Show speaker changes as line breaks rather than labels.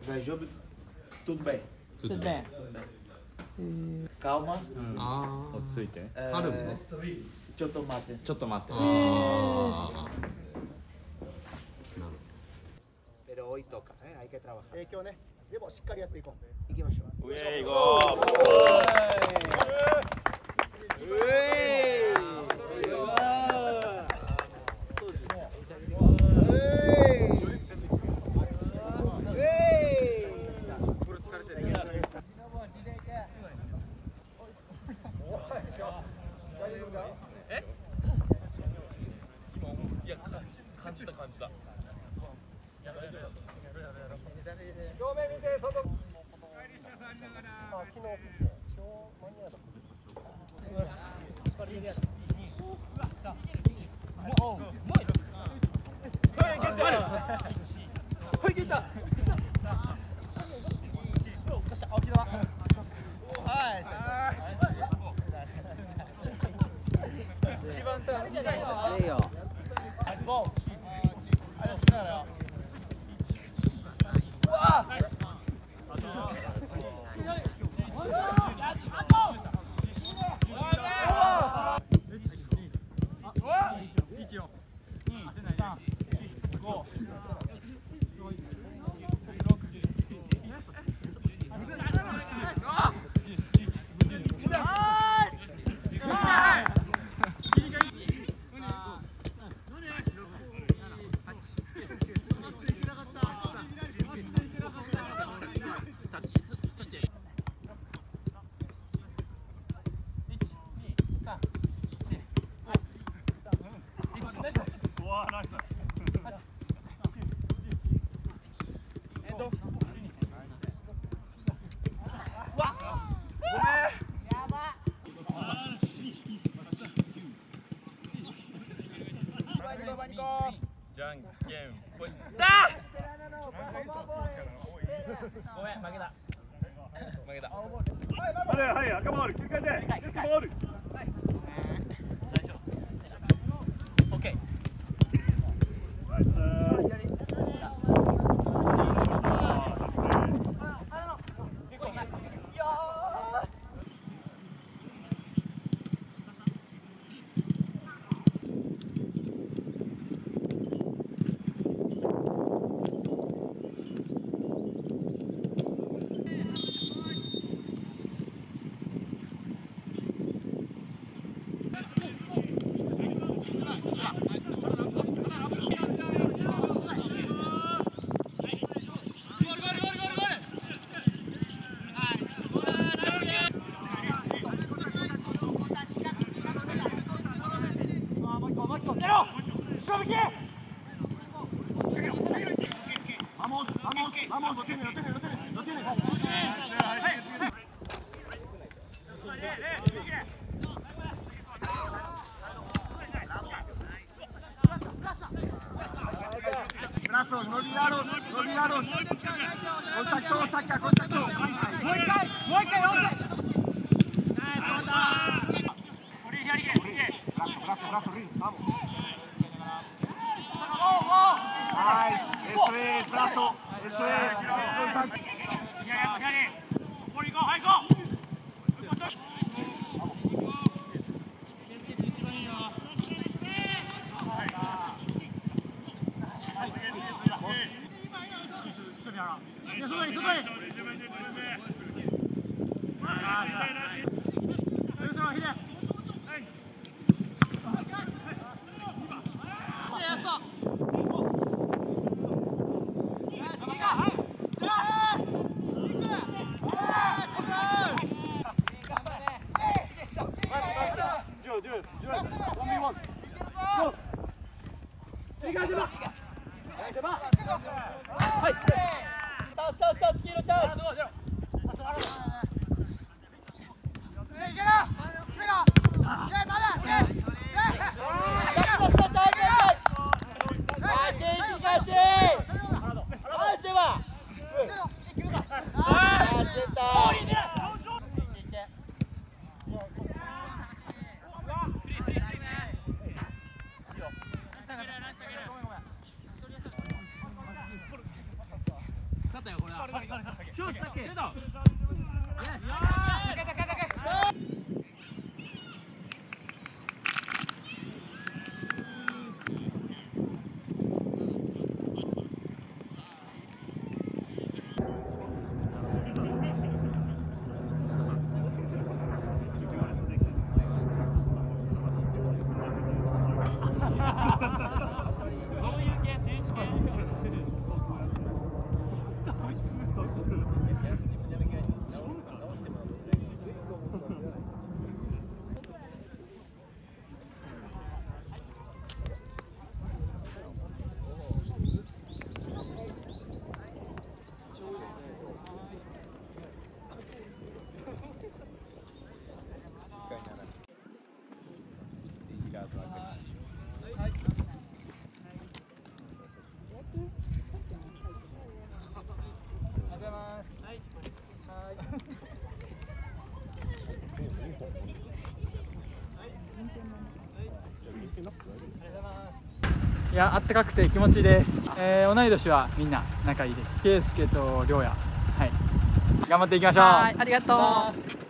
Vai, jogo, tudo bem.
Tudo bem.
Calma.
落ち着いて。
春ね。
ちょっと待って。
ちょっと待って。
Pero hoy toca, hay que trabajar.
今日ね、でもしっかりやっていこう。行きましょう。
上行こ
正面見て、外。昨日、今日間に合
じゃんけんぽい。
ごめん、負けた。
負けた。
はい、赤ボール、切り替えて、レフトボール。
オッケー。
ナイス。Vamos, lo tiene. Brazos, no olvidaros. Contacto, saca, contacto. Brazo, Rin, vamos. Nice, eso es, brazo, eso es. Contacto.
ったよこれは。シュートだけ。シュート。そういう系、停止系。
いや、あったかくて気持ちいいです。同い年はみんな仲いいです。圭介と亮也、はい、頑張っていきましょう。
はい、ありがとう。